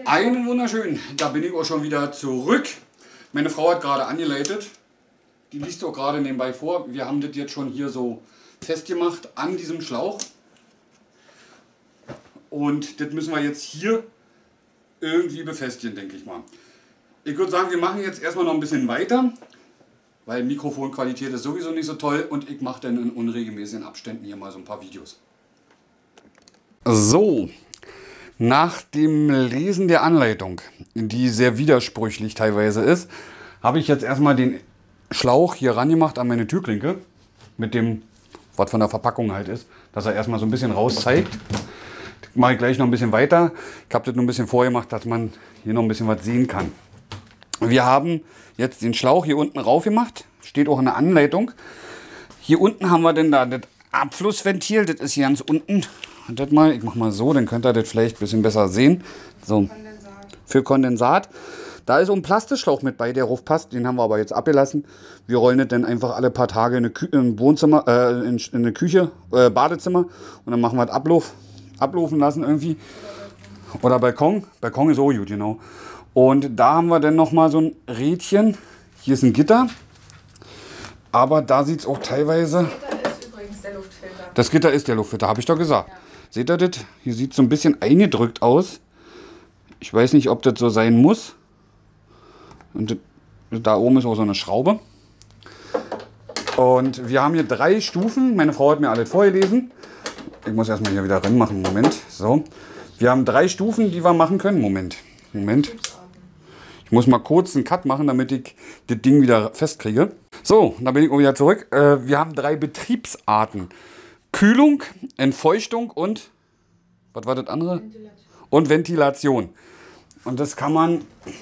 Einen wunderschönen, da bin ich auch schon wieder zurück. Meine Frau hat gerade angeleitet. Die liest auch gerade nebenbei vor. Wir haben das jetzt schon hier so festgemacht an diesem Schlauch. Und das müssen wir jetzt hier irgendwie befestigen, denke ich mal. Ich würde sagen, wir machen jetzt erstmal noch ein bisschen weiter, weil Mikrofonqualität ist sowieso nicht so toll und ich mache dann in unregelmäßigen Abständen hier mal so ein paar Videos. So, nach dem Lesen der Anleitung, die sehr widersprüchlich teilweise ist, habe ich jetzt erstmal den Schlauch hier ran gemacht an meine Türklinke, mit dem, was von der Verpackung halt ist, dass er erstmal so ein bisschen raus zeigt. Das mache ich gleich noch ein bisschen weiter. Ich habe das nur ein bisschen vorgemacht, dass man hier noch ein bisschen was sehen kann. Wir haben jetzt den Schlauch hier unten rauf gemacht, steht auch in der Anleitung. Hier unten haben wir denn da das Abflussventil, das ist hier ganz unten. Und das mal, ich mache mal so, dann könnt ihr das vielleicht ein bisschen besser sehen. So, für Kondensat. Da ist auch ein Plastikschlauch mit bei, der drauf passt. Den haben wir aber jetzt abgelassen. Wir rollen das dann einfach alle paar Tage in ein Wohnzimmer, in eine Küche, Badezimmer. Und dann machen wir das ablaufen lassen irgendwie. Oder Balkon. Balkon ist auch gut, genau. Und da haben wir dann nochmal so ein Rädchen. Hier ist ein Gitter. Aber da sieht es auch teilweise... Das Gitter ist übrigens der Luftfilter. Das Gitter ist der Luftfilter, habe ich doch gesagt. Ja. Seht ihr das? Hier sieht es so ein bisschen eingedrückt aus. Ich weiß nicht, ob das so sein muss. Und da oben ist auch so eine Schraube. Und wir haben hier 3 Stufen. Meine Frau hat mir alles vorgelesen. Ich muss erstmal hier wieder reinmachen. Moment. So. Wir haben 3 Stufen, die wir machen können. Moment. Ich muss mal kurz einen Cut machen, damit ich das Ding wieder festkriege. So, da bin ich auch wieder zurück. Wir haben 3 Betriebsarten. Kühlung, Entfeuchtung und, was war das andere? Ventilation. Und Ventilation. Und das kann man,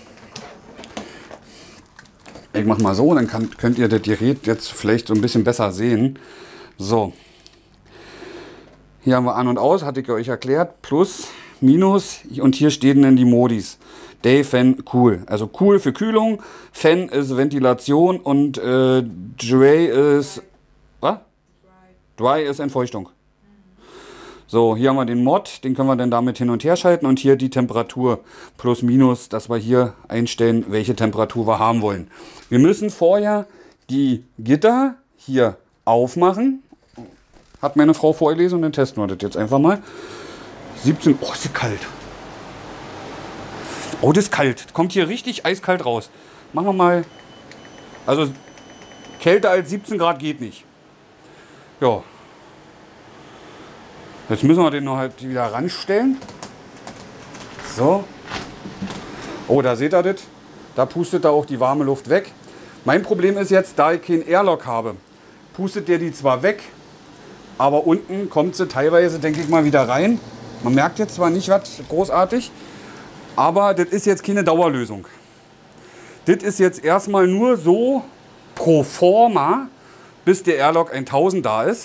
ich mache mal so, dann könnt ihr das Gerät jetzt vielleicht so ein bisschen besser sehen. So, hier haben wir An und Aus, hatte ich euch erklärt, Plus, Minus und hier stehen dann die Modis. Day, Fan, Cool. Also Cool für Kühlung, Fan ist Ventilation und Dry ist, was? Dry ist Entfeuchtung. So, hier haben wir den Mod, den können wir dann damit hin und her schalten und hier die Temperatur plus minus, dass wir hier einstellen, welche Temperatur wir haben wollen. Wir müssen vorher die Gitter hier aufmachen. Hat meine Frau vorgelesen und dann testen wir das jetzt einfach mal. 17, oh, ist das kalt. Oh, das ist kalt. Kommt hier richtig eiskalt raus. Machen wir mal, also kälter als 17 Grad geht nicht. Ja. Jetzt müssen wir den noch halt wieder ranstellen. So. Oh, da seht ihr das. Da pustet er auch die warme Luft weg. Mein Problem ist jetzt, da ich keinen Airlock habe, pustet der die zwar weg, aber unten kommt sie teilweise, denke ich mal, wieder rein. Man merkt jetzt zwar nicht was großartig, aber das ist jetzt keine Dauerlösung. Das ist jetzt erstmal nur so pro forma, bis der Airlock 1000 da ist.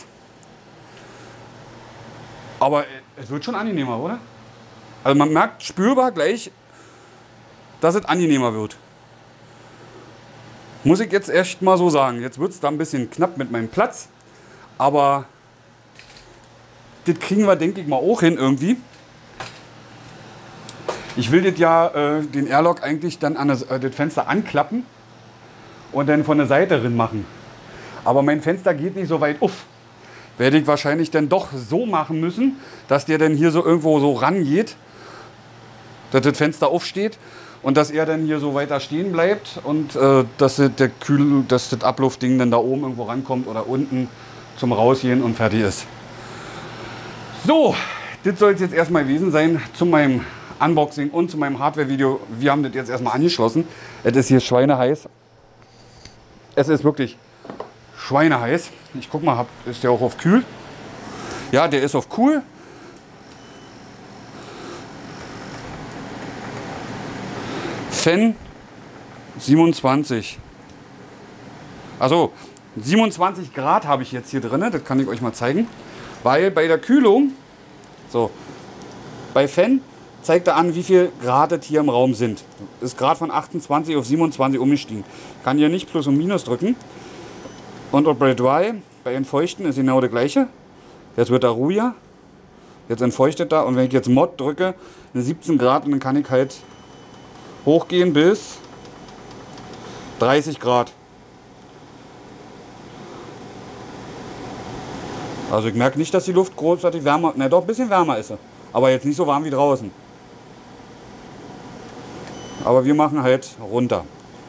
Aber es wird schon angenehmer, oder? Also man merkt spürbar gleich, dass es angenehmer wird. Muss ich jetzt echt mal so sagen. Jetzt wird es da ein bisschen knapp mit meinem Platz. Aber das kriegen wir, denke ich mal, auch hin irgendwie. Ich will das ja, den Airlock eigentlich dann an das Fenster anklappen und dann von der Seite drin machen. Aber mein Fenster geht nicht so weit auf. Werde ich wahrscheinlich dann doch so machen müssen, dass der dann hier so irgendwo so rangeht, dass das Fenster aufsteht und dass er dann hier so weiter stehen bleibt und dass das Abluftding dann da oben irgendwo rankommt oder unten zum Rausgehen und fertig ist. So, das soll es jetzt erstmal gewesen sein zu meinem Unboxing und zu meinem Hardware-Video. Wir haben das jetzt erstmal angeschlossen. Es ist hier schweineheiß. Es ist wirklich schweineheiß. Ich guck mal, ist der auch auf kühl? Ja, der ist auf cool. Fan 27. Also 27 Grad habe ich jetzt hier drin. Das kann ich euch mal zeigen. Weil bei der Kühlung, so, bei Fan zeigt er an, wie viel Grad das hier im Raum sind. Ist gerade von 28 auf 27 umgestiegen. Kann hier nicht Plus und Minus drücken. Und auch bei Dry, bei Entfeuchten ist genau das gleiche. Jetzt wird er ruhiger. Jetzt entfeuchtet da und wenn ich jetzt Mod drücke, eine 17 Grad und dann kann ich halt hochgehen bis 30 Grad. Also ich merke nicht, dass die Luft großartig wärmer, ne doch ein bisschen wärmer ist sie. Aber jetzt nicht so warm wie draußen. Aber wir machen halt runter.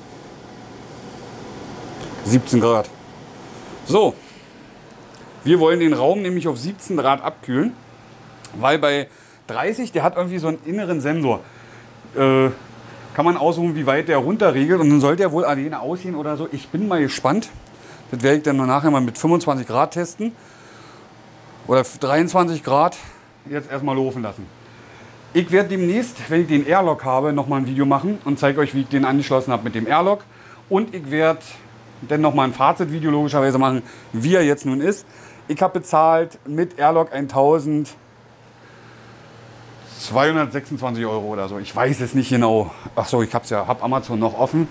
17 Grad. So. Wir wollen den Raum nämlich auf 17 Grad abkühlen. Weil bei 30, der hat irgendwie so einen inneren Sensor. Kann man aussuchen, wie weit der runterregelt. Und dann sollte er wohl alleine aussehen oder so. Ich bin mal gespannt. Das werde ich dann nachher mal mit 25 Grad testen. Oder 23 Grad jetzt erstmal laufen lassen. Ich werde demnächst, wenn ich den Airlock habe, nochmal ein Video machen und zeige euch, wie ich den angeschlossen habe mit dem Airlock. Und ich werde dann nochmal ein Fazitvideo logischerweise machen, wie er jetzt nun ist. Ich habe bezahlt mit Airlock 1226 € oder so. Ich weiß es nicht genau. Achso, ich habe Amazon noch offen.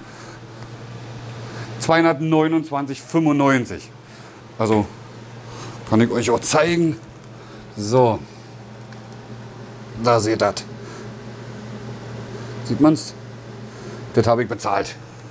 229,95. Also kann ich euch auch zeigen. So. Da seht ihr das. Sieht man's? Das habe ich bezahlt.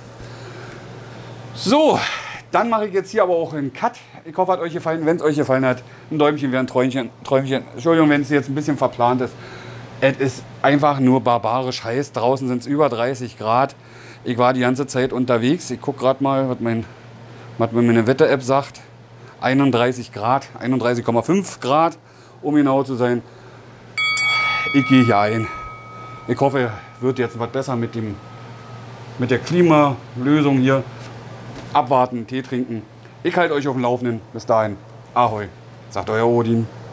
So, dann mache ich jetzt hier aber auch einen Cut. Ich hoffe, hat euch gefallen. Wenn es euch gefallen hat, ein Däumchen wäre ein Träumchen. Entschuldigung, wenn es jetzt ein bisschen verplant ist. Es ist einfach nur barbarisch heiß. Draußen sind es über 30 Grad. Ich war die ganze Zeit unterwegs. Ich gucke gerade mal, was meine Wetter-App sagt. 31 Grad, 31,5 Grad, um genau zu sein. Ich gehe hier ein. Ich hoffe, wird jetzt was besser mit der Klimalösung hier. Abwarten, Tee trinken. Ich halte euch auf dem Laufenden. Bis dahin. Ahoi, sagt euer Odin.